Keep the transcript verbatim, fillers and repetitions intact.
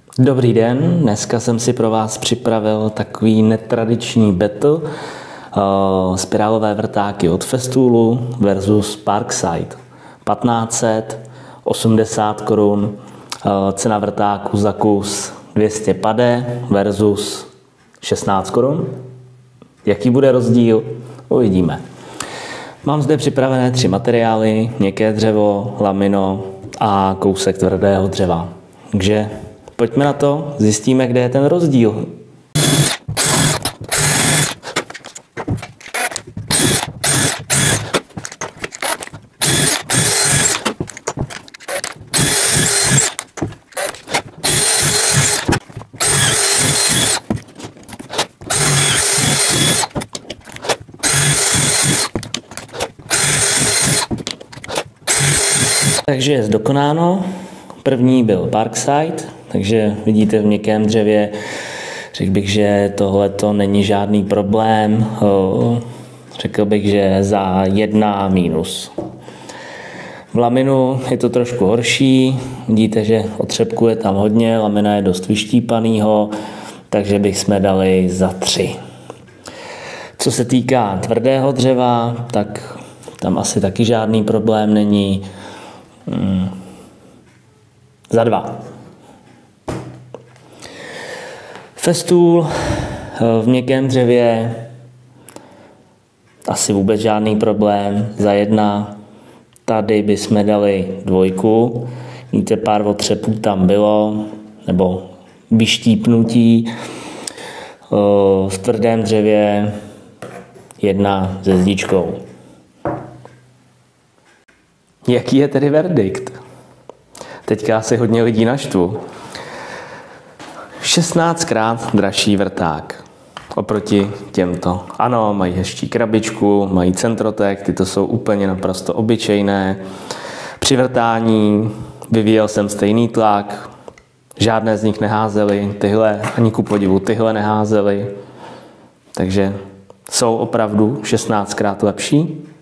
Dobrý den, dneska jsem si pro vás připravil takový netradiční battle. Uh, spirálové vrtáky od Festoolu versus Parkside. patnáct set osmdesát korun, uh, cena vrtáku za kus dvě stě padesát versus šestnáct korun. Jaký bude rozdíl? Uvidíme. Mám zde připravené tři materiály, měkké dřevo, lamino a kousek tvrdého dřeva. Takže pojďme na to, zjistíme, kde je ten rozdíl. Takže je zdokonáno. První byl Parkside, takže vidíte v měkkém dřevě, řekl bych, že tohleto není žádný problém. Řekl bych, že za jedna mínus. V laminu je to trošku horší, vidíte, že otřepku je tam hodně, lamina je dost vyštípanýho, takže bychom dali za tři. Co se týká tvrdého dřeva, tak tam asi taky žádný problém není. Hmm. Za dva. Festool v měkkém dřevě asi vůbec žádný problém. Za jedna. Tady bychom dali dvojku. Víte, pár otřepů tam bylo, nebo vyštípnutí. V tvrdém dřevě jedna se zdičkou. Jaký je tedy verdikt? Teďka asi hodně lidí naštvu. šestnáctkrát dražší vrták oproti těmto. Ano, mají hezčí krabičku, mají centrotek, tyto jsou úplně naprosto obyčejné. Při vrtání vyvíjel jsem stejný tlak, žádné z nich neházely, tyhle, ani ku podivu, tyhle neházely. Takže jsou opravdu šestnáctkrát lepší.